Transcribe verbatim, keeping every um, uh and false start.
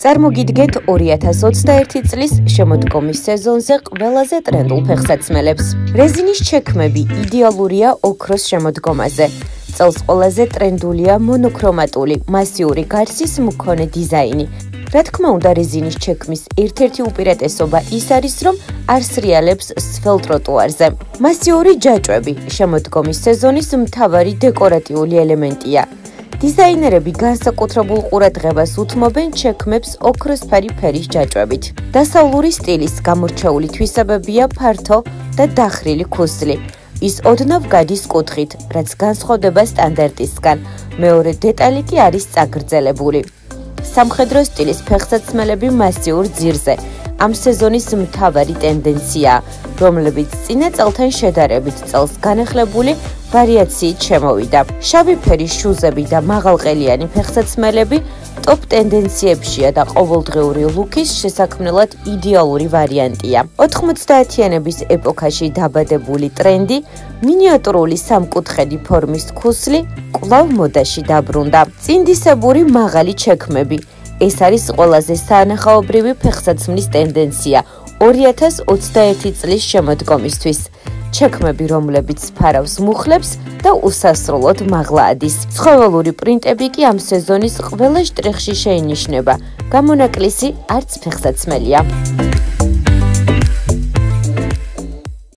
წარმოგიდგენთ ორი ათას ოცდაერთი წლის შემოდგომის სეზონზე ყველაზე ტრენდულ ფეხსაცმელებს. რეზინის ჩექმები იდეალურია ოქროს შემოდგომაზე. წელს ყველაზე ტრენდულია მონოქრომატული, მასიური გარსის მქონე დიზაინი. რა თქმა უნდა, რეზინის ჩექმის ერთ-ერთი უპირატესობა ის არის, რომ არ სრიალებს სველ ტროტუარზე. მასიური ჯაჭვები შემოდგომის სეზონის მთავარი დეკორატიული ელემენტია. დიზაინერები განსაკუთრებულ ყურადღებას უთმობენ ჩექმებს ოქროსფერი ფერის ჯაჭვებით. დასავლური სტილის გამორჩეული თვისებებია ფართო და დახრილი ქუსლი. ის ოდნავ გადის კუთხით, რაც განსხვავდება სტანდარტისგან. მეორე დეტალი კი არის წაგრძელებული. სამხედრო სტილის ფეხსაცმელები მასიურ ძირზე. ამ სეზონის მთავარი ტენდენციაა, რომლებიც წინა წელთან შედარებით წელს განახლებული ვარიაციით შემოვიდა. შავი ფერის შუზები და მაღალყელიანი ფეხსაცმელები ტოპ ტენდენციებშია და ყოველდღიური ლუკის შესაქმნელად იდეალური ვარიანტია. ოთხმოცდაათიანების ეპოქაში დაბადებული ტრენდი, მინიატურული სამკუთხედი ფორმის ქუსლი კვლავ მოდაში დაბრუნდა. წინდისებური მაღალი ჩექმები. ეს არის ყველაზე საანახაობრივი ფეხსაცმლის ტენდენცია ორი ათას ოცდაერთი წლის შემოდგომისთვის. ჩექმები, რომლებიც ფარავს მუხლებს და უსასრულოდ მაღლა ადის. ცხოველური პრინტები კი ამ სეზონის ყველა შტრიხში შეინიშნება. გამონაკლისი არც ფეხსაცმელია.